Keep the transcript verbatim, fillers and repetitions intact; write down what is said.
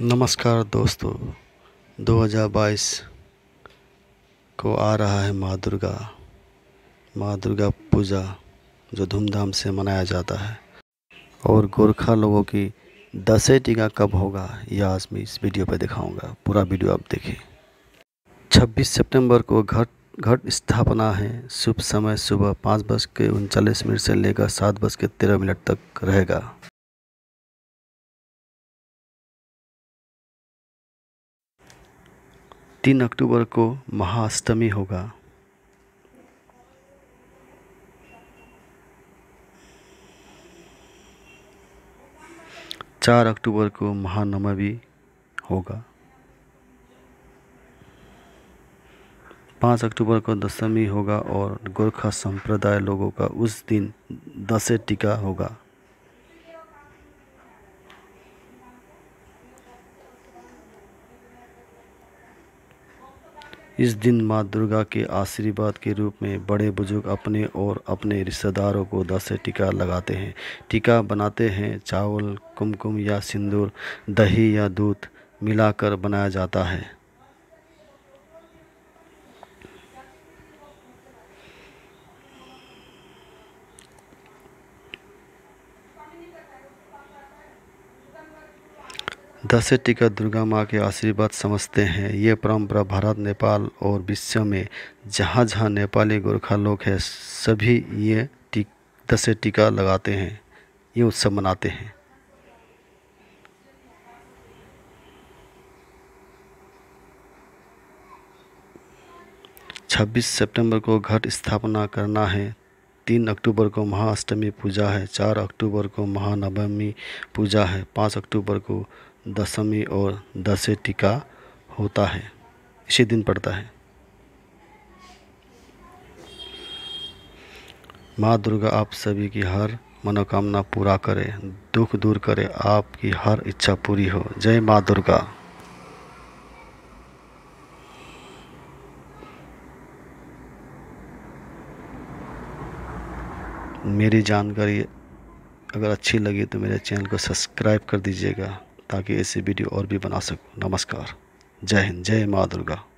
नमस्कार दोस्तों, दो हज़ार बाईस को आ रहा है माँ दुर्गा माँ दुर्गा पूजा, जो धूमधाम से मनाया जाता है। और गोरखा लोगों की दशहरा टीका कब होगा, यह आज मैं इस वीडियो पर दिखाऊंगा। पूरा वीडियो आप देखें। छब्बीस सितंबर को घट घट स्थापना है। शुभ समय सुबह पाँच बज के उनचालीस मिनट से लेकर सात बज के तेरह मिनट तक रहेगा। तीन अक्टूबर को महाअष्टमी होगा। चार अक्टूबर को महानवमी होगा। पाँच अक्टूबर को दशमी होगा और गोरखा संप्रदाय लोगों का उस दिन दशहरा टीका होगा। इस दिन माँ दुर्गा के आशीर्वाद के रूप में बड़े बुजुर्ग अपने और अपने रिश्तेदारों को दशहरा टीका लगाते हैं। टीका बनाते हैं चावल, कुमकुम या सिंदूर, दही या दूध मिलाकर बनाया जाता है। दशहरा टीका दुर्गा माँ के आशीर्वाद समझते हैं। ये परंपरा भारत, नेपाल और विश्व में जहाँ जहाँ नेपाली गोरखा लोग हैं, सभी ये दशहरा टीका लगाते हैं, ये उत्सव मनाते हैं। छब्बीस सितंबर को घट स्थापना करना है। तीन अक्टूबर को महाअष्टमी पूजा है। चार अक्टूबर को महानवमी पूजा है। पाँच अक्टूबर को दशमी और दशहरा टीका होता है, इसी दिन पड़ता है। माँ दुर्गा आप सभी की हर मनोकामना पूरा करे, दुख दूर करे, आपकी हर इच्छा पूरी हो। जय माँ दुर्गा। मेरी जानकारी अगर अच्छी लगी तो मेरे चैनल को सब्सक्राइब कर दीजिएगा, ताकि ऐसे वीडियो और भी बना सकूं। नमस्कार, जय हिंद, जय माँ दुर्गा।